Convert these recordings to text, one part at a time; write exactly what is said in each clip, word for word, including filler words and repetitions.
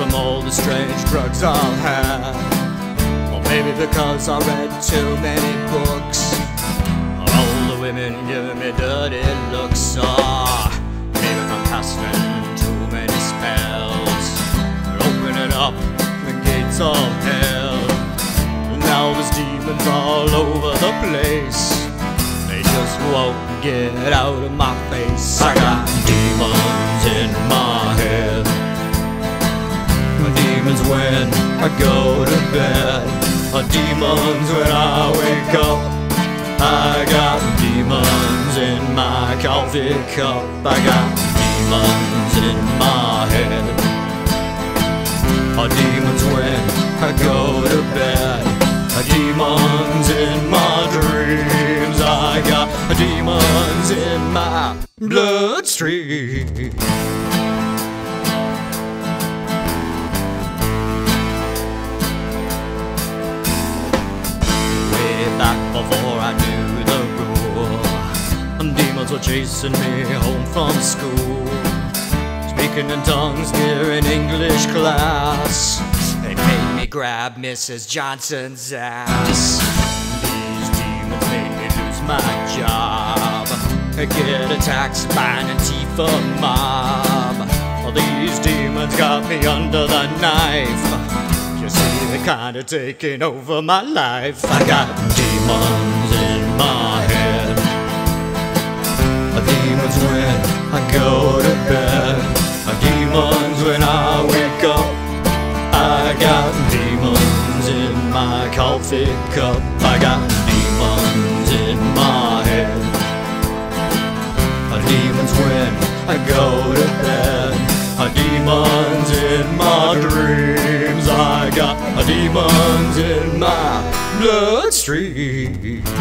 from all the strange drugs I've had. Or maybe because I read too many books, or all the women giving me dirty looks. Or maybe I'm casting too many spells, or opening up the gates of hell. And now there's demons all over the place, they just won't get out of my face. I got demons in my head, demons when I go to bed, demons when I wake up. I got demons in my coffee cup. I got demons in my head, demons when I go to bed, demons in my dreams. I got demons in my bloodstream. Back before I knew the rule, demons were chasing me home from school, speaking in tongues during English class. They made me grab Missus Johnson's ass. These demons made me lose my job, get attacked by an Antifa mob. These demons got me under the knife. You see, they're kinda taking over my life. I got demons in my head, demons when I go to bed, demons when I wake up. I got demons in my coffee cup. I got demons in my head, demons when I go to bed, demons in my dreams. I got demons in my bloodstream.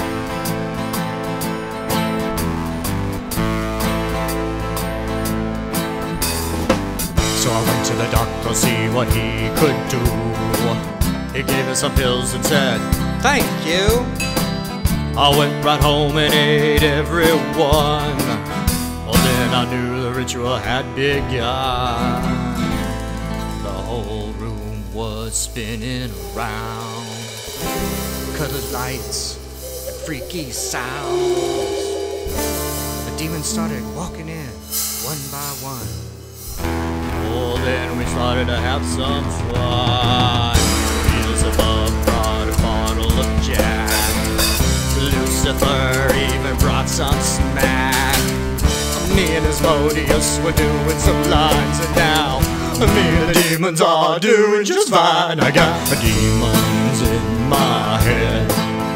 So I went to the doctor to see what he could do. He gave me some pills and said, "Thank you." I went right home and ate every one. Well, then I knew the ritual had begun. The whole room was spinning around, colored lights and freaky sounds. The demons started walking in one by one. Oh, then we started to have some fun. Beelzebub brought a bottle of Jack, Lucifer even brought some smack. Me and Asmodeus were doing some lines, and now me and the demons are doing just fine. I got demons in my head,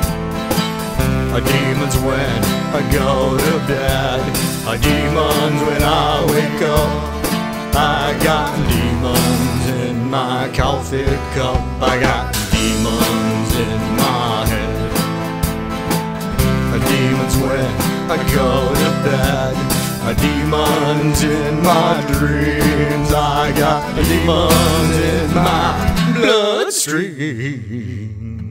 demons when I go to bed, demons when I wake up. I got demons in my coffee cup. I got demons in my head, demons when I go to bed, demons in my dreams. I got demons in my bloodstream.